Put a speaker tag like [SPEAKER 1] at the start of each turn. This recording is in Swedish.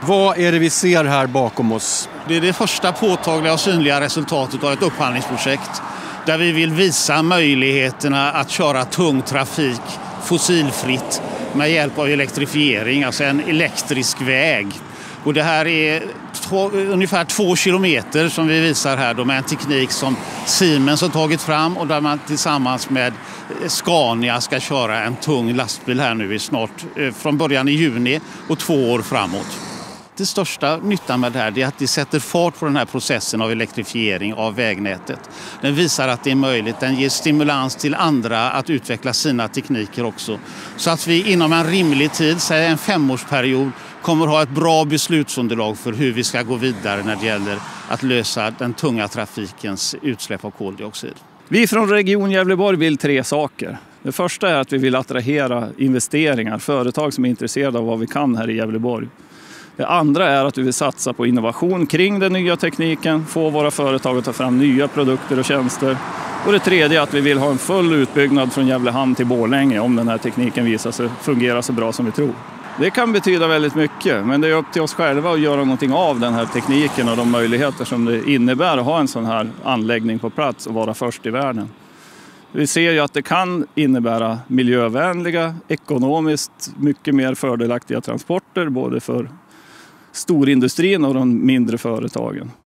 [SPEAKER 1] Vad är det vi ser här bakom oss?
[SPEAKER 2] Det är det första påtagliga och synliga resultatet av ett upphandlingsprojekt där vi vill visa möjligheterna att köra tung trafik fossilfritt med hjälp av elektrifiering, alltså en elektrisk väg. Och det här är ungefär 2 kilometer som vi visar här då, med en teknik som Siemens har tagit fram och där man tillsammans med Scania ska köra en tung lastbil här nu från början i juni och 2 år framåt. Det största nyttan med det här är att det sätter fart på den här processen av elektrifiering av vägnätet. Den visar att det är möjligt, den ger stimulans till andra att utveckla sina tekniker också. Så att vi inom en rimlig tid, säg en 5-årsperiod, kommer att ha ett bra beslutsunderlag för hur vi ska gå vidare när det gäller att lösa den tunga trafikens utsläpp av koldioxid.
[SPEAKER 3] Vi från Region Gävleborg vill 3 saker. Det första är att vi vill attrahera investeringar, företag som är intresserade av vad vi kan här i Gävleborg. Det andra är att vi vill satsa på innovation kring den nya tekniken, få våra företag att ta fram nya produkter och tjänster. Och det tredje är att vi vill ha en full utbyggnad från Gävlehamn till Borlänge om den här tekniken visar sig fungera så bra som vi tror. Det kan betyda väldigt mycket, men det är upp till oss själva att göra någonting av den här tekniken och de möjligheter som det innebär att ha en sån här anläggning på plats och vara först i världen. Vi ser ju att det kan innebära miljövänliga, ekonomiskt mycket mer fördelaktiga transporter både för storindustrin och de mindre företagen.